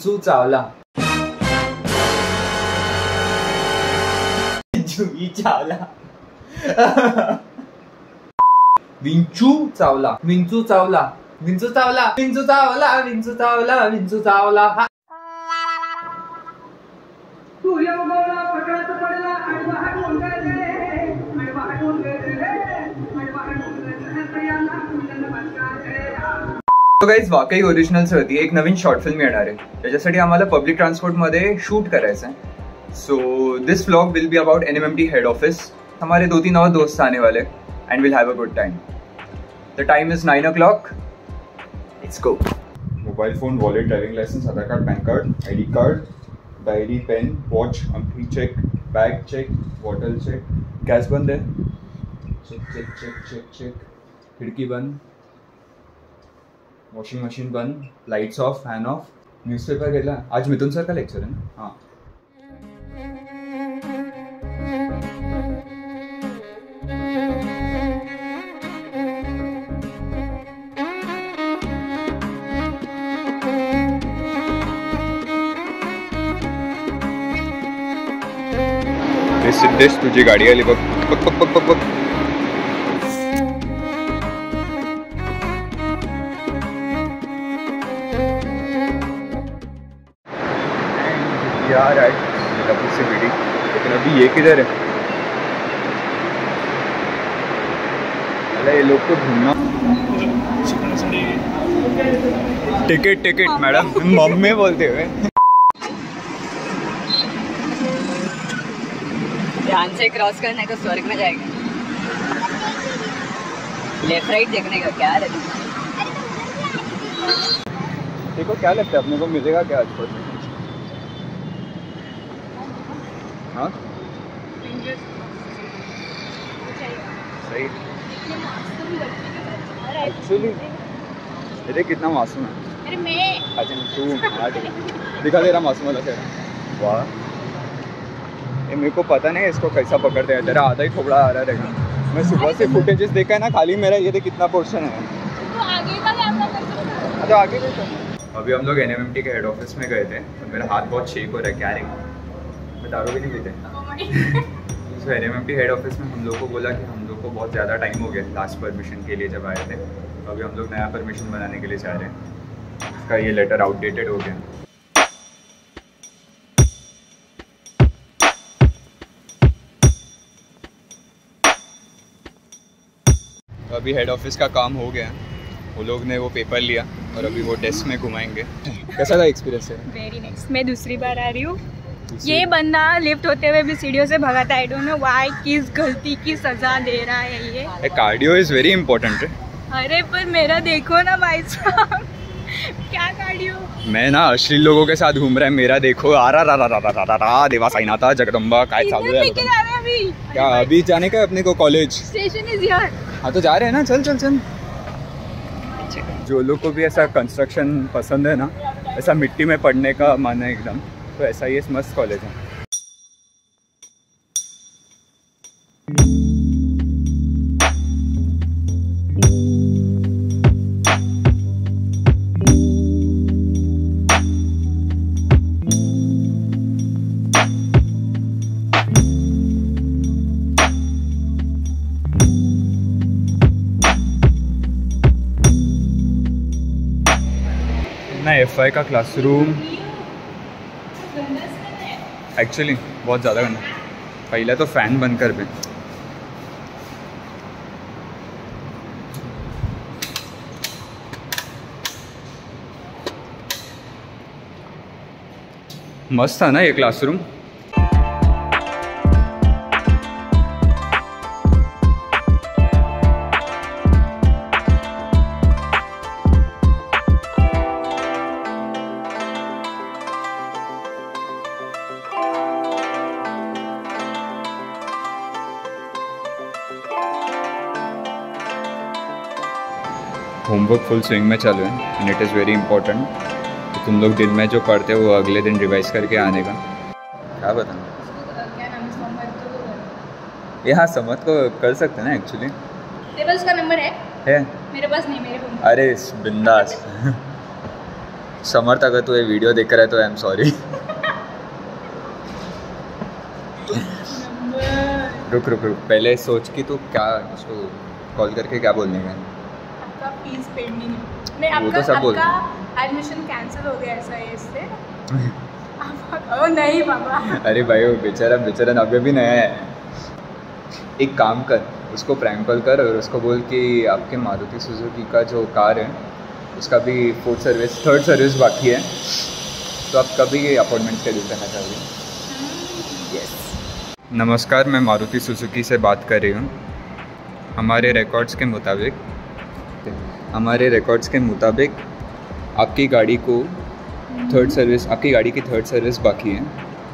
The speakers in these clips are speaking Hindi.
विंचू चावला, जूही चावला, विंचू चावला, विंचू चावला, विंचू चावला, विंचू चावला, विंचू चावला, विंचू चावला. तो गाइज वाकई ओरिजिनल्स होती है. एक नवीन शॉर्ट फिल्म येणार आहे, त्याच्यासाठी आम्हाला पब्लिक ट्रान्सपोर्ट मध्ये शूट करायचं आहे. So this vlog will be about NMMT head office. हमारे 2-3 और दोस्त आने वाले and will have a good time. The time is 9 o'clock. Let's go. Mobile phone, wallet, driving licence, Aadhaar card, PAN card, ID card, diary, pen, watch, अंगूठी check, bag check, bottle check. Gas बंद है, check check check check check. खिड़की बंद, वॉशिंग मशीन बंद, lights off, fan off. Newspaper घेतला. आज मिथुन सर का लेक्चर है ना. हाँ. सिद्धेश तुझी गाडी आली बघ. बघ बघ बघ बघ बघ. यार आज मिलापुर से भिड़ी, लेकिन अभी ये किधर है? अरे ये लोग को ढूंढना. टिकट टिकट मैडम, मम्मी बोलते हुए. ध्यान से क्रॉस करने तो स्वर्ग में जाएगा. लेफ्ट राइट देखने का क्या है? देखो क्या लगता है अपने को मिलेगा क्या आज पर? हाँ सही. एक्चुअली ये कितना मासूम है. अरे मैं अच्छा तू दिखा दे रहा मासूम वाला चेहरा. वाह. ये मेरे को पता नहीं इसको कैसा पकड़ते हैं. तेरा आधा ही थोड़ा आ रहा रहेगा. मैं सुबह से फुटेजेस देखा है ना, खाली मेरा ये देख कितना पोर्शन है. तो आगे का कैमरा कर. तो आगे देखो. अभी हम लोग NMMT के हेड ऑफिस में गए थे और मेरा हाथ बहुत शेक हो रहा है. क्या रे, मैं दारू भी नहीं पीते. तो NMMT हेड ऑफिस में हम लोग को बोला कि हम लोग को बहुत ज़्यादा टाइम हो गया लास्ट परमिशन के लिए जब आए थे. अभी हम लोग नया परमिशन बनाने के लिए जा रहे हैं. इसका ये लेटर आउटडेटेड हो गया. अभी हेड ऑफिस का काम हो गया. वो लोग ने वो पेपर लिया और अभी वो डेस्क में घुमाएंगे. कैसा था एक्सपीरियंस है? Very nice. मैं दूसरी बार आ रही हूँ. ये बंदा लिफ्ट होते हुए भी सीढ़ियों से भगाता है. आई डोंट नो व्हाई, किस गलती की सजा दे रहा है ये. Cardio is very important. अरे पर मेरा देखो ना भाई साहब, क्या कार्डियो. मैं ना अश्लील लोगों के साथ घूम रहा है. मेरा देखो आ रहा देवा साईनाथा जगदम्बा काय चालू है. अभी क्या अभी जाने का है अपने को कॉलेज? Station is here. हाँ तो जा रहे हैं ना. चल चल चल. जो लोग को भी ऐसा कंस्ट्रक्शन पसंद है ना, ऐसा मिट्टी में पड़ने का मन है एकदम, तो ऐसा ये मस्त कॉलेज है. FI का क्लासरूम एक्चुअली बहुत ज़्यादा गंदा. पहले तो फैन बंद कर दे. मस्त था ना ये क्लासरूम. होमवर्क फुल स्विंग में चालू है and it is very important. तो तुम लोग दिन में जो पढ़ते हो वो अगले दिन रिवाइज करके आने का. क्या बताना? ये हाँ समझ को कर सकते हैं ना एक्चुअली. तेरे पास उसका नंबर है? है. मेरे पास नहीं. मेरे पास. अरे बिंदास. समर्थ अगर तू ये वीडियो देख रहा है तो आई एम सॉरी। रुक रुक रुक, पहले सोच कि तू क्या उसको कॉल करके क्या बोलने का। आपका फीस पेंडिंग नहीं, वो तो सब बोल आपका एडमिशन कैंसिल हो गया ऐसा है इससे। ओ नहीं बाबा। अरे भाई वो बेचारा अभी भी नया है। एक काम कर, उसको प्रैंक कॉल कर और उसको बोल कि आपके मारुति सुजुकी का जो कार है उसका भी थर्ड सर्विस बाकी है, तो आप कभी अपॉइंटमेंट शेड्यूल करना चाहिए। यस। नमस्कार, मैं मारुति सुजुकी से बात कर रही हूँ। हमारे रिकॉर्ड्स के मुताबिक आपकी गाड़ी की थर्ड सर्विस बाकी है।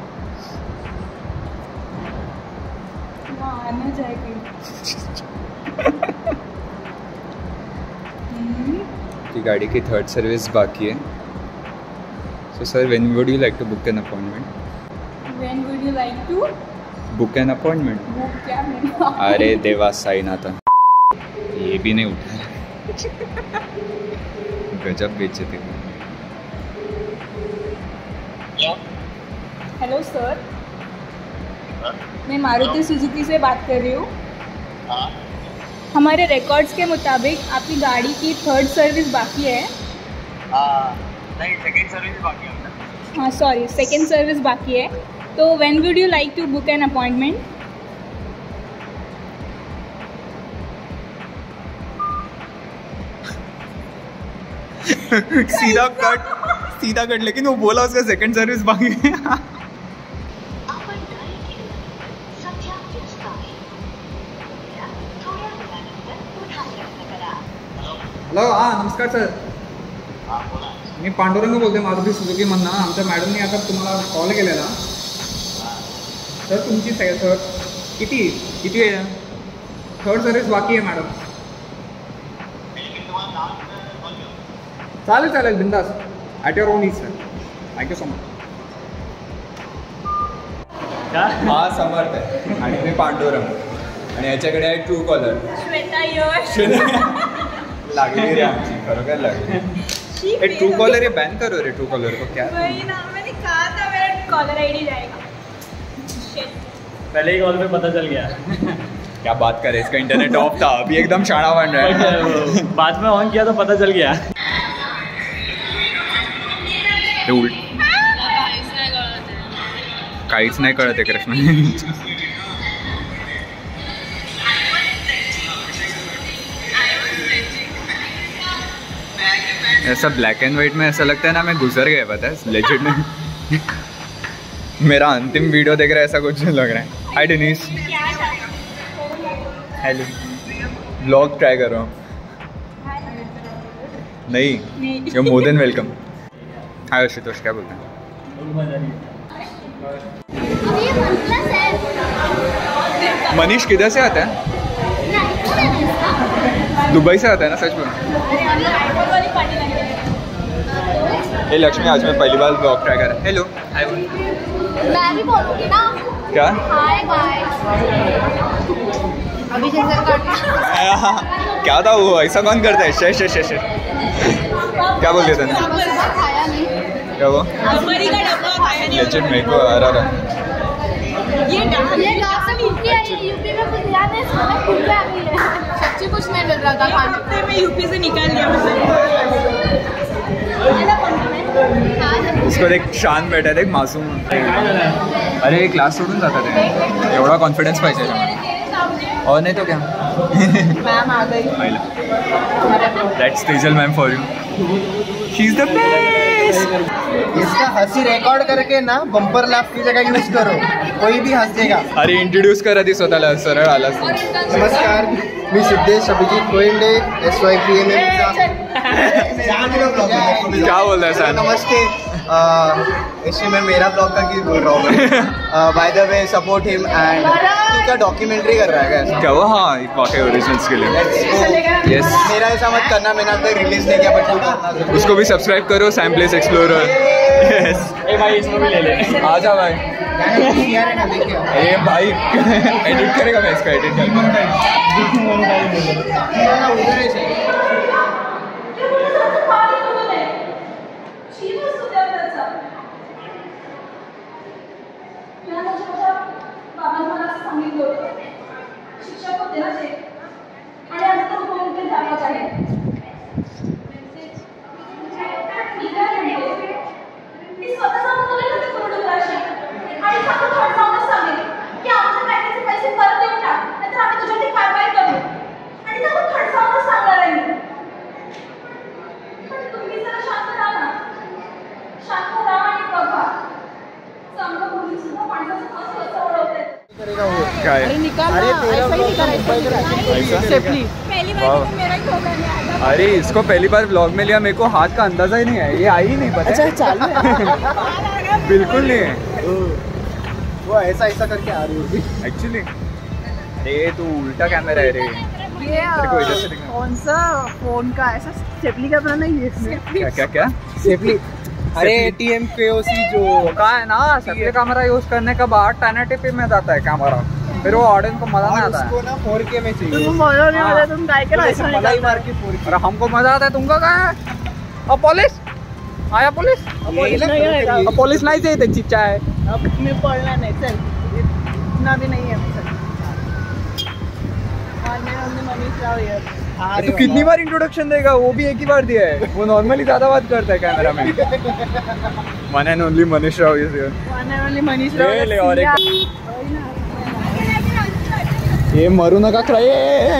आना जाएगी। की गाड़ी की थर्ड सर्विस बाकी है। So sir, when would you like to book an appointment? When would you like to book an appointment? book क्या? अरे देवा साईनाथ, ये भी नहीं उठा। गजब बेइज्जती। हेलो सर, मैं मारुति सुजुकी से बात कर रही हूँ। हमारे रिकॉर्ड्स के मुताबिक आपकी गाड़ी की थर्ड सर्विस बाकी है। नहीं, सेकंड सर्विस बाकी है। हाँ सॉरी, सेकेंड सर्विस बाकी है। तो when would you like to book an appointment? सीधा कट, लेकिन वो बोला उसका सेकंड सर्विस बाकी है। हॅलो, हां नमस्कार सर, मी पांडुरंग बोलते मारुती सुजुकी मधनं. आमच्या मॅडमनी आता तुम्हाला कॉल केलेला. सर तुमची सर किती आहे? थर्ड सर्विस बाकी आहे मॅडम. चालेल बिंदास, at your own is sir. Thank you so much. हा समर्थ आहे आणि मी पांडुरंग आणि याच्याकडे आहे ट्रू कॉलर. श्वेता यश. लागली रे आमची, खरोखर लागली. ट्रू कॉलर ये बैन करो रे, ट्रू कॉलर को. क्या वही ना, मैंने कहा था मेरा कॉलर आईडी जाएगा। पहले ही कॉल पे पता चल गया। क्या बात करे, इसका इंटरनेट ऑफ था, अभी एकदम शाणा बन रहा है. बाद में ऑन किया तो पता चल गया. काहीच नाही कळत आहे कृष्ण. ऐसा ब्लैक एंड वाइट में ऐसा लगता है ना मैं गुजर गया, पता है लेजिट में. मेरा अंतिम वीडियो देख रहा है ऐसा कुछ लग रहा है. Hi Dennis, hello. Blog try कर रहा हूँ. नहीं, you more than welcome. Hi Ashutosh, क्या बोलते हैं? मनीष किधर से आता है? दुबई से आता है ना, सच में. हे लक्ष्मी, आज मैं पहली बार ब्लॉग ट्राई कर रहा. Hello, hi. मैं भी बोलूँगी ना. क्या? Hi guys. अभी क्या था वो, ऐसा कौन करता है? शेष क्या बोल रहे थे? खाया नहीं. क्या वो? लेजेंड मेरे को आ रहा था. ये गाँव से यूपी आई है. यूपी में कुछ ध्यान है, इसमें खुद आ गई है. सच्ची कुछ नहीं मिल रहा था खाने में. यूपी से निकाल लिया. उसको देख, शांत बैठा, देख मासूम. अरे क्लास सोडून जातात ते. एवढा कॉन्फिडन्स पाहिजे. और नहीं तो क्या. मैम आ गई. That's Tejal ma'am for you. She is the best. इसका हंसी रिकॉर्ड करके ना बम्पर लाफ की जगह यूज करो, कोई भी हंसेगा. अरे इंट्रोड्यूस कर आधी स्वतःला, सरळ आला. नमस्कार, मी सिद्धेश अभिजित कोयंडे, SYPMM. क्या बोल रहा है सर? नमस्ते. इसमें मैं मेरा ब्लॉग का की बोल रहा हूँ. By the way support him. And तू क्या डॉक्यूमेंट्री कर रहा है क्या? क्या वो? हाँ, एक वाकई ओरिजिनल्स के लिए. यस. मेरा ऐसा मत करना, मैंने अब तक रिलीज नहीं किया, बट तू करना. उसको भी सब्सक्राइब करो, सैम प्लेस एक्सप्लोरर. यस. ए भाई, इसको भी ले ले. आ जा भाई. अरे भाई एडिट करेगा, मैं इसका एडिट करूँगा. देना चाहिए आणि आता तो उपमुख्य झाला आहे ठीक आहे मी स्वतः सांगतोय ते प्रोडक्ट राशी आणि फक्त थोडं जाऊन सांगेल की आमच्या बँकेचे पैसे परत देऊन टाक नाहीतर आम्ही तुझ्यावर कारवाई करू आणि ते आपण खडसावून सांगणार आहे पण तुम्ही जरा शांत राहा ना शांत राहा आणि बघा चांगलं बोलून सुद्धा माणसाचं कसं कसं ओळखते काय पहली बार तो मेरा ही होगा नहीं आधा अरे इसको पहली बार व्लॉग में लिया, मेरे को हाथ का अंदाजा ही नहीं है, ये आई ही नहीं पता। अच्छा चालू है बिल्कुल नहीं है वो ऐसा ऐसा करके आ रही होगी एक्चुअली। अरे तू उल्टा कैमरा है रे, ये तेरे को इधर से दिखना। कौन सा फोन का ऐसा स्टेपली का बनाना है ये क्या क्या क्या सेफली। अरे ATM KOC जो का है ना, सबके कैमरा यूज करने के बाद 1080p में जाता है कैमरा, फिर वो ऑडियंस को मजा नहीं और आता है। उसको ना 4K में चाहिए। तुम मजा नहीं आता, तुम काय के ऐसा मलाई मार के 4K। अरे हमको मजा आता है, तुमको क्या है? अब पुलिस आया, पुलिस यही ना नहीं आएगा। करो अब पुलिस नहीं चाहिए, चिच्चा है। अब मैं पढ़ना नहीं, चल इतना भी नहीं है चल। और मैं हमने मनीष राव यार तो कितनी बार इंट्रोडक्शन देगा, वो भी एक ही बार दिया है, वो नॉर्मली ज्यादा बात करता है कैमरा में। One and only Manish Rao is here. One and only Manish Rao ले ले और एक ये मरू नका खाये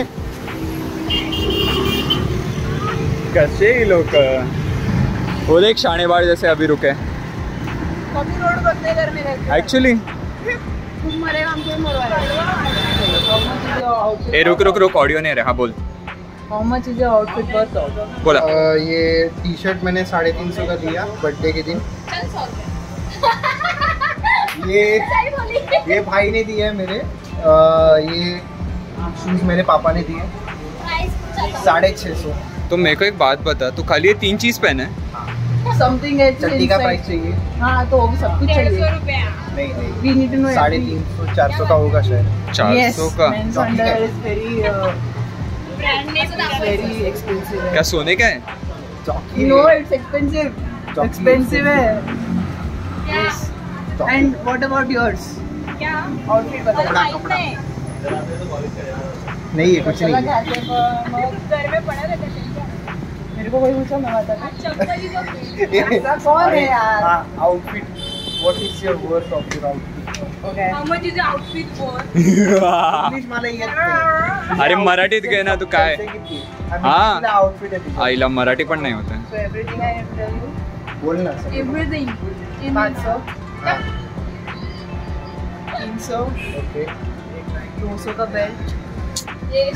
कसे ही लोग वो देख शानेबार जैसे अभी रुके कभी रोड बंद करने गए एक्चुअली। तुम मरेगा हम क्यों मरवा ए रुक रुक रुक, ऑडियो नहीं आ रहा। हाँ बोल how much is your outfit worth out? बोला। ये टी-शर्ट मैंने 350 का दिया बर्थडे के दिन। ये भाई ने दिया है मेरे। ये शूज मेरे पापा ने दिए 650। तो मेरे को एक बात बता, तू खाली ये 3 चीज पहने? समथिंग है चड्डी का प्राइस चाहिए? हाँ तो वो भी सब कुछ चाहिए। नहीं नहीं, We need to know 350 400 का होगा शायद। 400 का? men's underwear is very expensive. क्या सोने का है? No, it's expensive. Jockey. Expensive है. Yes. And what about yours? क्या Outfit बताओ. कपड़ा। नहीं है कुछ नहीं है। घर में पड़ा रहता है मेरे को कोई पूछा मैं बताता. चप्पल ही तो ऐसा कौन है यार? Outfit, what is your worth of your outfit? Okay. how much is the outfit for? English मला येत नाही। अरे मराठीत घे ना तू काय? हाँ। आउटफिट आहे तुझं। आईला मराठी पण नहीं होता है। So everything I have tell you. बोल ना सर। Everything. 500, हाँ, 300, ओके। 200 का बेल्ट. ये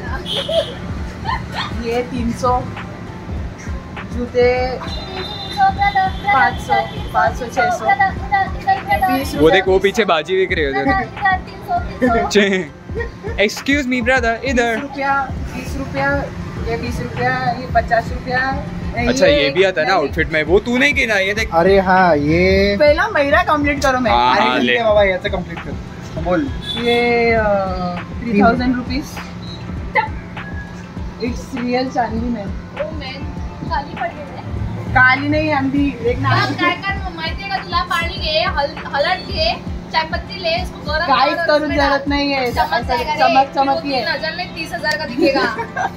ये 300. जूते 500, 500, 600. 20 वो देख वो पीछे बाजी बिक रही है। एक्सक्यूज मी ब्रदर, इधर। 20 रुपया, ये 20 रुपया, ये 50 रुपया. अच्छा ये भी आता है ना आउटफिट में, वो तू नहीं गिना, ये देख। अरे हाँ, ये पहला महिला कंप्लीट करो मैं. हाँ, अरे हाँ, ठीक ले। है बाबा, याचं कंप्लीट कर। बोल। ये 3000 रुपीज. इट्स रियल चांदी में. ओ मॅन खाली पडले काली नहीं आंधी एक ना. काय कर माहितीये का तुला? पाणी घे, हळद घे, चायपत्ती ले, इसको गरम काहीच करू जरूरत नहीं है. चमक चमक ये. नजर में 30,000 का दिखेगा।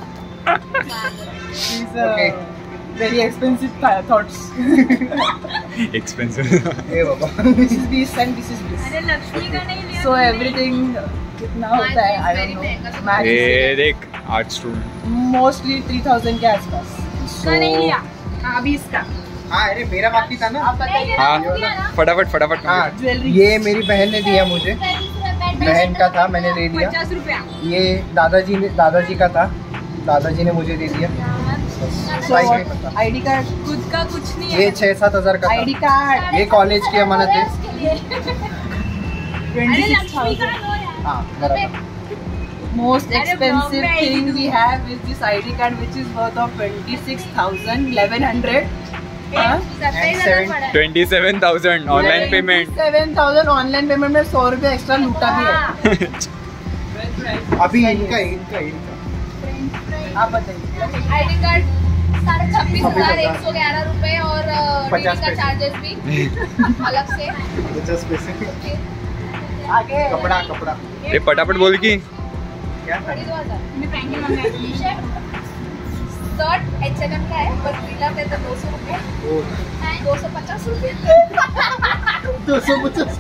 Okay. Very expensive thoughts. Expensive. ए बाबा। This is 20 and this is 20. अरे लक्ष्मी का नहीं लिया सो एवरीथिंग कितना होता है आई डोंट नो. ये देख आर्ट स्टूडेंट। मोस्टली 3000 के आसपास. इसका नहीं लिया अभी इसका हाँ, अरे मेरा बाकी था ना। आप बताइए. हाँ फटाफट फटाफट। हाँ, ज्वेलरी. ये मेरी बहन ने दिया मुझे। बहन का था, मैंने ले लिया। 50 रुपया। ये दादाजी का था, दादाजी ने मुझे दे दिया। ID card. खुद का कुछ नहीं है। ये 6-7 हजार का आईडी था। कार्ड. ये कॉलेज की अमानत है। अरे लक्ष्मी का 26,000. लो यार। हाँ, बराबर। Most अरे expensive Bombay thing ID we have is this ID card, which is worth of 26,1100. हाँ? 27,000 ऑनलाइन पेमेंट। 27,000 ऑनलाइन पेमेंट में 100 रुपया एक्स्ट्रा लूटा भी है. अभी इनका आप बताइए. आईडी कार्ड 26,111 रुपए और 50 का चार्जेस भी अलग से। 50 पैसे। आगे कपड़ा ये फटाफट बोल की मैं फ्रैंकी मंगाई शर्ट H&M का है, बस नीला पे तो 200 रुपये, 250 रुपये, 250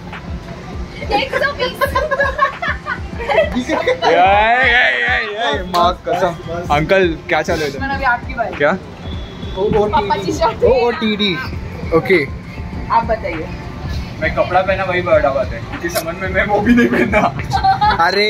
120। माँ कसम। अंकल क्या चल रहा मैंने अभी आपकी बात क्या? पापा की शर्ट OOTD ओके। आप बताइए। मैं कपड़ा पहना वही बड़ा बात है, क्योंकि समझ में मैं वो भी नहीं पहनता। अरे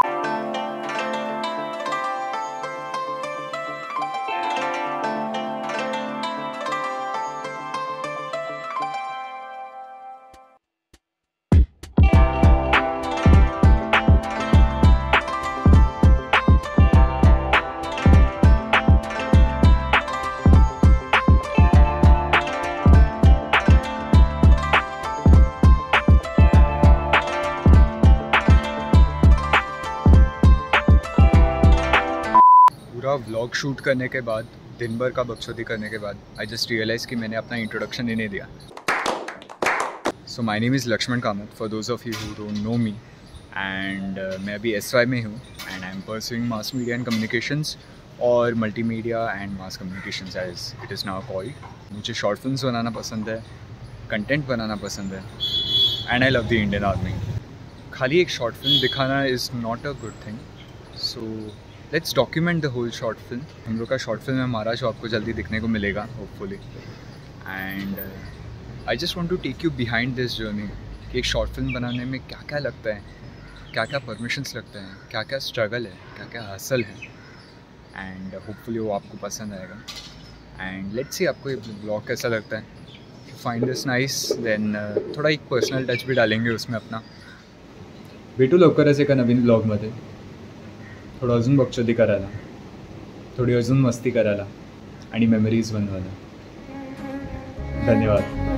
पूरा व्लॉग शूट करने के बाद, दिन भर का बकचोदी करने के बाद, आई जस्ट रियलाइज कि मैंने अपना इंट्रोडक्शन ही नहीं दिया। So my name is Lakshman Kamat, for those of you who don't know me. And मैं अभी SY में हूँ and I am pursuing mass media and communications, और multimedia and mass communications as it is now called. मुझे शॉर्ट फिल्म्स बनाना पसंद है, कंटेंट बनाना पसंद है, and I love the Indian Army. खाली एक शॉर्ट फिल्म दिखाना is not a good thing, so let's document the whole short film. हम लोग का शॉर्ट फिल्म है हमारा, जो आपको जल्दी दिखने को मिलेगा hopefully. And I just want to take you behind this journey कि एक शॉर्ट फिल्म बनाने में क्या क्या लगता है, क्या क्या परमिशंस लगते हैं, क्या क्या स्ट्रगल है, क्या क्या हासिल है। एंड होपफुली वो आपको पसंद आएगा। एंड लेट्स सी आपको ये ब्लॉग कैसा लगता है। फाइंड दिस नाइस, देन थोड़ा एक पर्सनल टच भी डालेंगे उसमें अपना। भेटू लवकरच एका नवीन ब्लॉगमध्ये, थोडं अजून बकचोदी करायला, थोडी अजून मस्ती करायला आणि मेमरीज बनवायला। धन्यवाद.